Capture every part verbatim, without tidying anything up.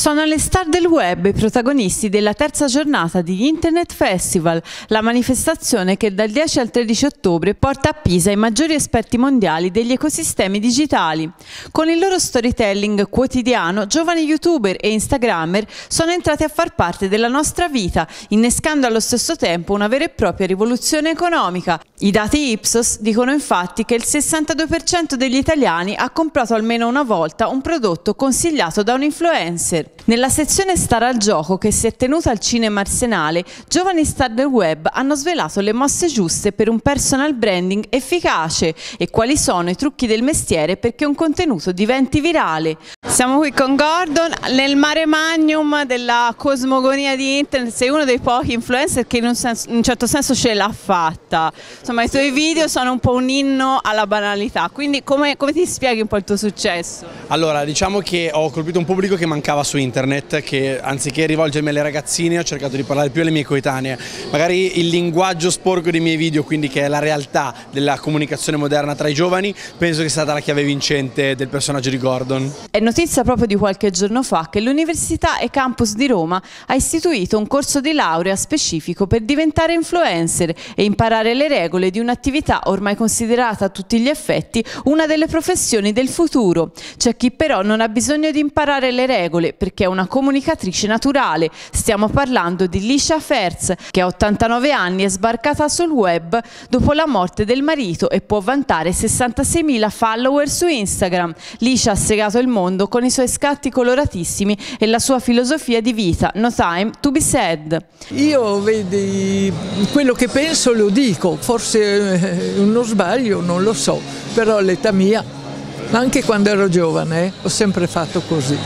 Sono le star del web i protagonisti della terza giornata di Internet Festival, la manifestazione che dal dieci al tredici ottobre porta a Pisa i maggiori esperti mondiali degli ecosistemi digitali. Con il loro storytelling quotidiano, giovani youtuber e instagrammer sono entrati a far parte della nostra vita, innescando allo stesso tempo una vera e propria rivoluzione economica. I dati Ipsos dicono infatti che il sessantadue per cento degli italiani ha comprato almeno una volta un prodotto consigliato da un influencer. Nella sezione Star al gioco che si è tenuta al Cinema Arsenale, giovani star del web hanno svelato le mosse giuste per un personal branding efficace e quali sono i trucchi del mestiere perché un contenuto diventi virale. Siamo qui con Gordon nel mare magnum della cosmogonia di Internet. Sei uno dei pochi influencer che in un, senso, in un certo senso ce l'ha fatta. Insomma, i tuoi video sono un po' un inno alla banalità, quindi come, come ti spieghi un po' il tuo successo? Allora, diciamo che ho colpito un pubblico che mancava su internet, che anziché rivolgermi alle ragazzine ho cercato di parlare più alle mie coetanee. Magari il linguaggio sporco dei miei video, quindi che è la realtà della comunicazione moderna tra i giovani, penso che sia stata la chiave vincente del personaggio di Gordon. È notizia proprio di qualche giorno fa che l'Università e Campus di Roma ha istituito un corso di laurea specifico per diventare influencer e imparare le regole di un'attività ormai considerata a tutti gli effetti una delle professioni del futuro. C'è chi però non ha bisogno di imparare le regole perché è una comunicatrice naturale. Stiamo parlando di Lisha Ferz, che a ottantanove anni è sbarcata sul web dopo la morte del marito e può vantare sessantaseimila follower su Instagram. Lisha ha segato il mondo con i suoi scatti coloratissimi e la sua filosofia di vita, no time to be sad. Io vedi, quello che penso lo dico, forse uno sbaglio, non lo so, però all'età mia, ma anche quando ero giovane, eh, ho sempre fatto così.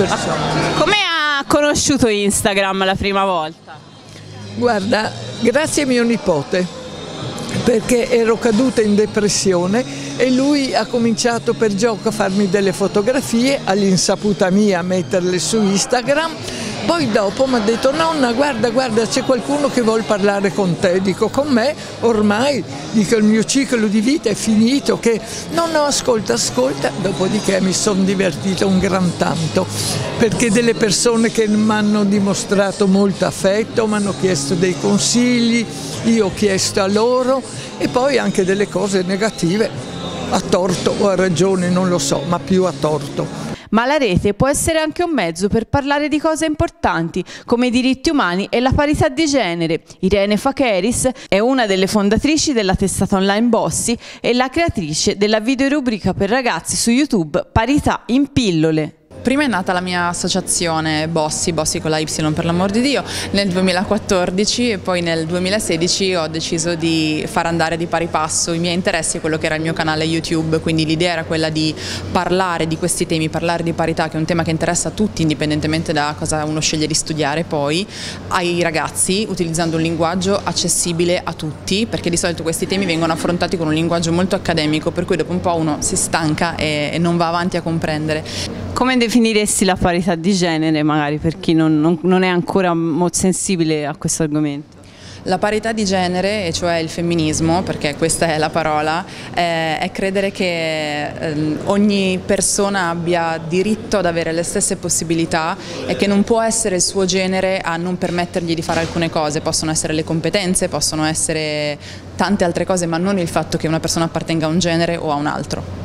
Come ha conosciuto Instagram la prima volta? Guarda, grazie a mio nipote, perché ero caduta in depressione e lui ha cominciato per gioco a farmi delle fotografie, all'insaputa mia a metterle su Instagram. Poi dopo mi ha detto: nonna, guarda, guarda, c'è qualcuno che vuol parlare con te. Dico: con me? Ormai, dico, il mio ciclo di vita è finito, che no, no, ascolta, ascolta. Dopodiché mi sono divertita un gran tanto, perché delle persone che mi hanno dimostrato molto affetto, mi hanno chiesto dei consigli, io ho chiesto a loro, e poi anche delle cose negative, a torto o a ragione, non lo so, ma più a torto. Ma la rete può essere anche un mezzo per parlare di cose importanti come i diritti umani e la parità di genere. Irene Fakeris è una delle fondatrici della testata online Bossy e la creatrice della videorubrica per ragazzi su YouTube Parità in pillole. Prima è nata la mia associazione Bossy, Bossy con la Y per l'amor di Dio, nel duemilaquattordici, e poi nel duemilasedici ho deciso di far andare di pari passo i miei interessi e quello che era il mio canale YouTube, quindi l'idea era quella di parlare di questi temi, parlare di parità, che è un tema che interessa a tutti indipendentemente da cosa uno sceglie di studiare, poi ai ragazzi, utilizzando un linguaggio accessibile a tutti, perché di solito questi temi vengono affrontati con un linguaggio molto accademico, per cui dopo un po' uno si stanca e, e non va avanti a comprendere. Come definiresti la parità di genere, magari per chi non, non, non è ancora molto sensibile a questo argomento? La parità di genere, e cioè il femminismo, perché questa è la parola, eh, è credere che eh, ogni persona abbia diritto ad avere le stesse possibilità e che non può essere il suo genere a non permettergli di fare alcune cose. Possono essere le competenze, possono essere tante altre cose, ma non il fatto che una persona appartenga a un genere o a un altro.